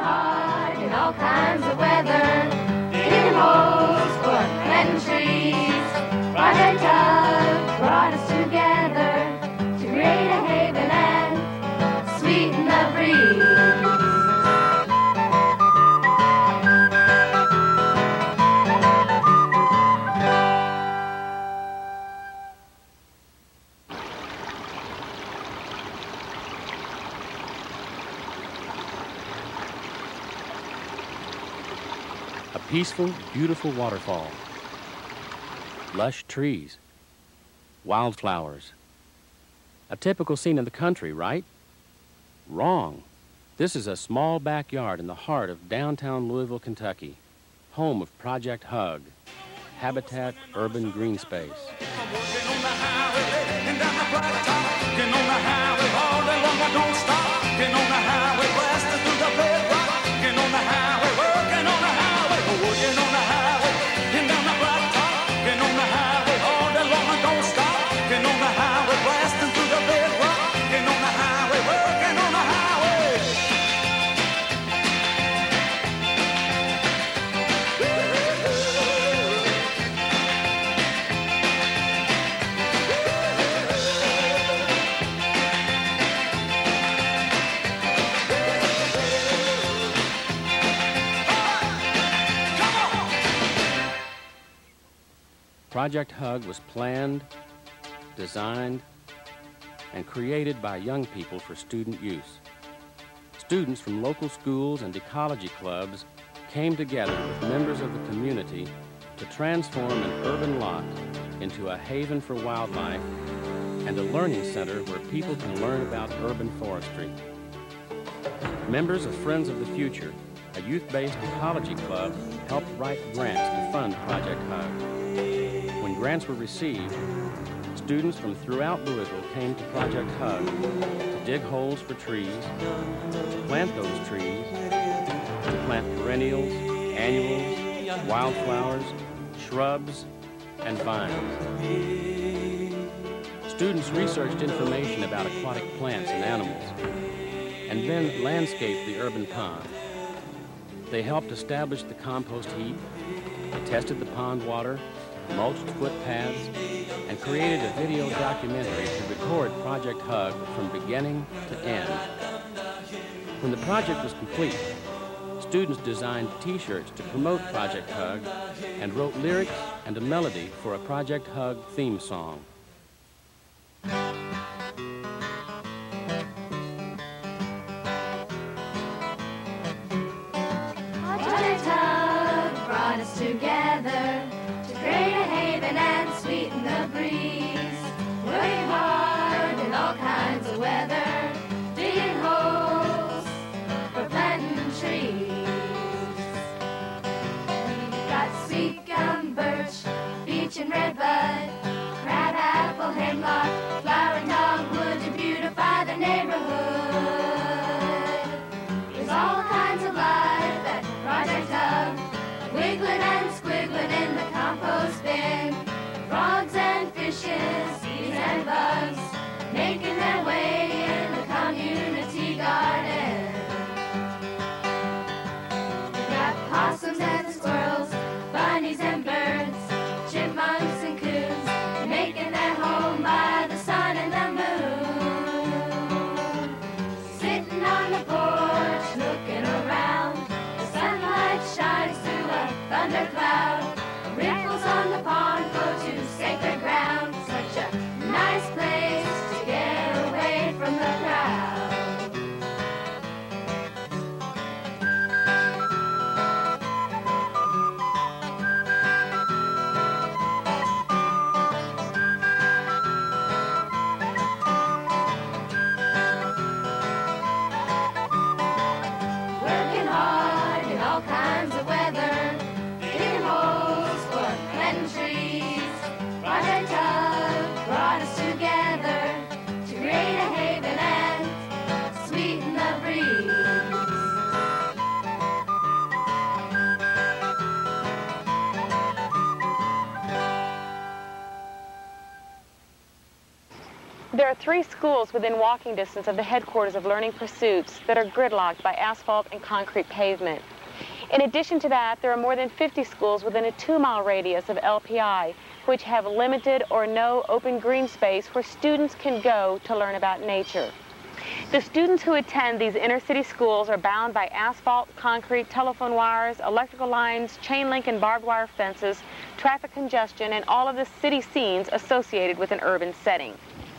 hard in all kinds of weather, digging holes for planting trees. Project Hug brought us together to create a haven and sweeten the breeze. A peaceful, beautiful waterfall. Lush trees. Wildflowers. A typical scene in the country, right? Wrong. This is a small backyard in the heart of downtown Louisville, Kentucky, home of Project Hug, Habitat Urban Green Space. I'm working on the highway, and down the blacktop, working on the highway all day long, I don't stop. Working on the highway, blasting through the bedrock. Working on the highway, working on the highway, working on the highway, and down the blacktop, working on the highway all day long, I don't stop. Working on the highway, blasting through the bedrock. Working on the highway, working on the highway. Project Hug was planned, designed, and created by young people for student use. Students from local schools and ecology clubs came together with members of the community to transform an urban lot into a haven for wildlife and a learning center where people can learn about urban forestry. Members of Friends of the Future, a youth-based ecology club, helped write grants to fund Project Hug. When grants were received, students from throughout Louisville came to Project Hug to dig holes for trees, to plant those trees, to plant perennials, annuals, wildflowers, shrubs, and vines. Students researched information about aquatic plants and animals, and then landscaped the urban pond. They helped establish the compost heap, they tested the pond water, mulched footpaths, and created a video documentary to record Project Hug from beginning to end. When the project was complete, students designed T-shirts to promote Project Hug and wrote lyrics and a melody for a Project Hug theme song. Project Hug brought us together to create a haven and sweeten the breeze. Working hard in all kinds of weather, digging holes for planting trees. We've got sweet gum, birch, beech and redbud, crab apple, hemlock, flowering dogwood to beautify the neighborhood. There's all kinds of life at Project Hug, wiggling and squiggling in the compost bin. Frogs and fishes, bees and bugs, making their way in the community garden. We've got possums and squirrels, bunnies and birds, chipmunks and There are 3 schools within walking distance of the headquarters of Learning Pursuits that are gridlocked by asphalt and concrete pavement. In addition to that, there are more than 50 schools within a 2-mile radius of LPI, which have limited or no open green space where students can go to learn about nature. The students who attend these inner-city schools are bound by asphalt, concrete, telephone wires, electrical lines, chain link and barbed wire fences, traffic congestion, and all of the city scenes associated with an urban setting.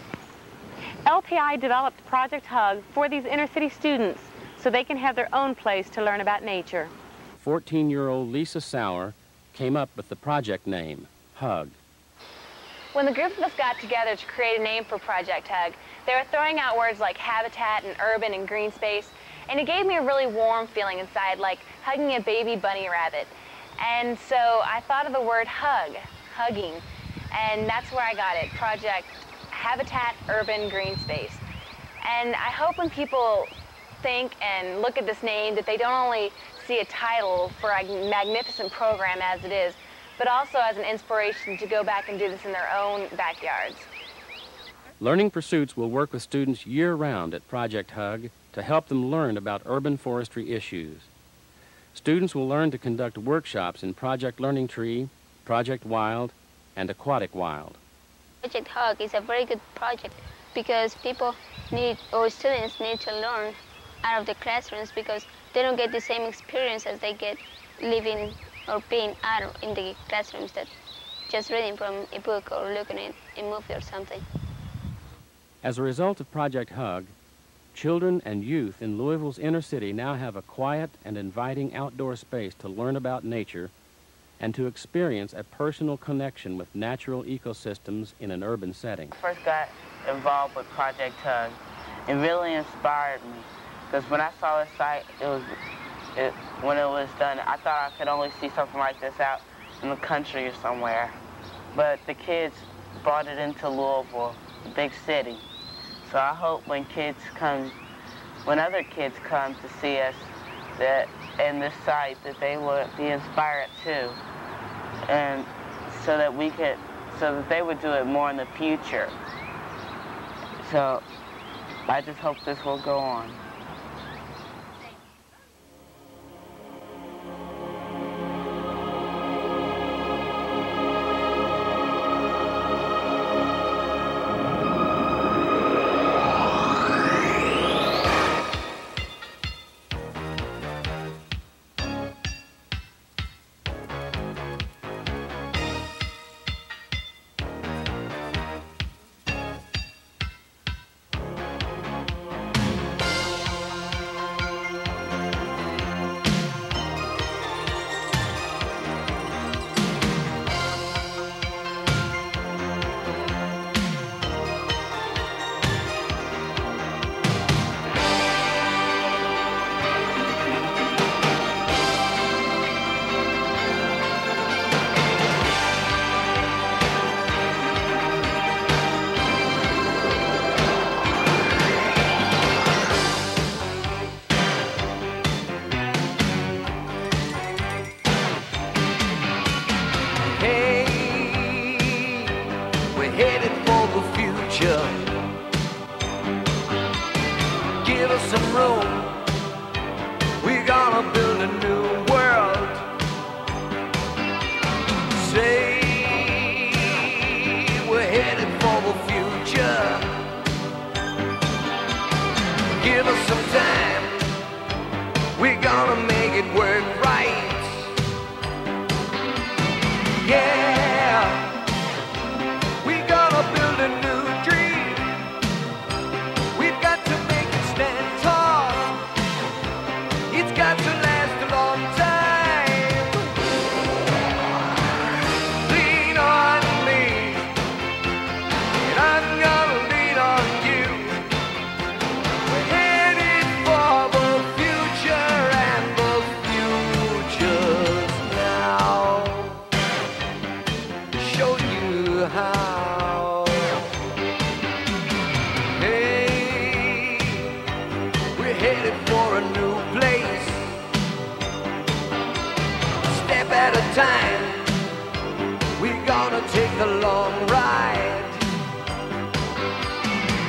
LPI developed Project Hug for these inner-city students so they can have their own place to learn about nature. 14-year-old Lisa Sauer came up with the project name, Hug. When the group of us got together to create a name for Project Hug, they were throwing out words like habitat and urban and green space, and it gave me a really warm feeling inside, like hugging a baby bunny rabbit. And so I thought of the word hug, hugging, and that's where I got it, Project Habitat Urban Green Space. And I hope when people think and look at this name that they don't only see a title for a magnificent program as it is, but also as an inspiration to go back and do this in their own backyards. Learning Pursuits will work with students year-round at Project Hug to help them learn about urban forestry issues. Students will learn to conduct workshops in Project Learning Tree, Project Wild, and Aquatic Wild. Project Hug is a very good project because people need, or students need to learn out of the classrooms because they don't get the same experience as they get living or being out in the classrooms that just reading from a book or looking at a movie or something. As a result of Project Hug, children and youth in Louisville's inner city now have a quiet and inviting outdoor space to learn about nature and to experience a personal connection with natural ecosystems in an urban setting. I first got involved with Project Hug. It really inspired me because when I saw the site, when it was done, I thought I could only see something like this out in the country or somewhere. But the kids brought it into Louisville, the big city. So I hope when other kids come to see us in this site, that they will be inspired too, and so that they would do it more in the future. So I just hope this will go on. Give us some room. We're gonna build a new world. Say we're headed for the future. Give us some time. We're gonna make it work right. Yeah. We're gonna build a new dream. We've got to make it stand tall. It's got to last a long time. Lean on me, and I'm gonna lean on you. We're headed for the future, and the future's now. Show you how. Hey, we're headed for a new place. Step at a time, we're gonna take the long ride.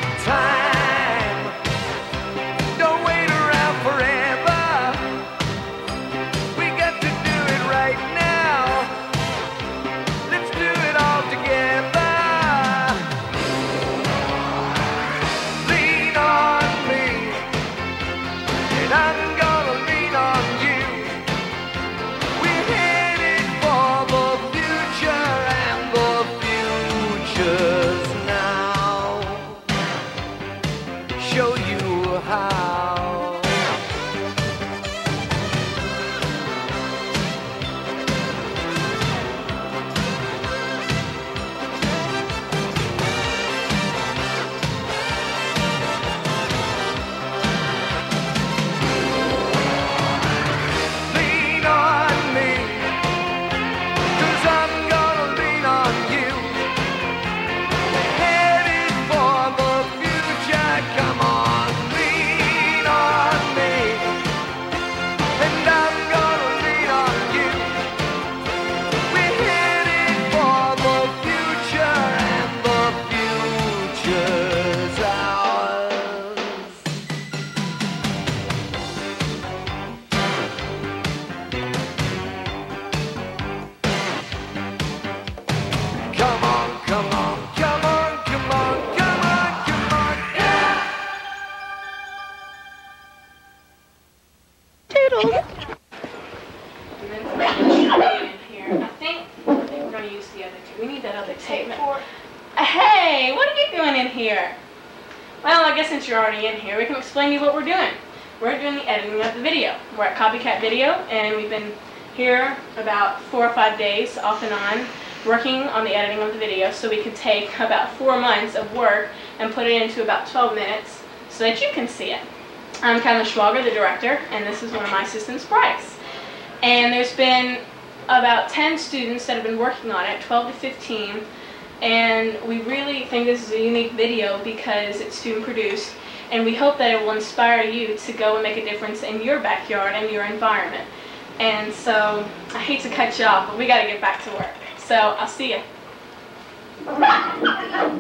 Toodles. And then for the in here, I think we're going to use the other two. We need that other tape. Hey, what are you doing in here? Well, I guess since you're already in here, we can explain to you what we're doing. We're doing the editing of the video. We're at Copycat Video, and we've been here about 4 or 5 days, off and on, working on the editing of the video so we could take about 4 months of work and put it into about 12 minutes so that you can see it. I'm Kyla Schwager, the director, and this is one of my assistants, Bryce. And there's been about 10 students that have been working on it, 12 to 15, and we really think this is a unique video because it's student produced, and we hope that it will inspire you to go and make a difference in your backyard and your environment. And so, I hate to cut you off, but we got to get back to work. So, I'll see you.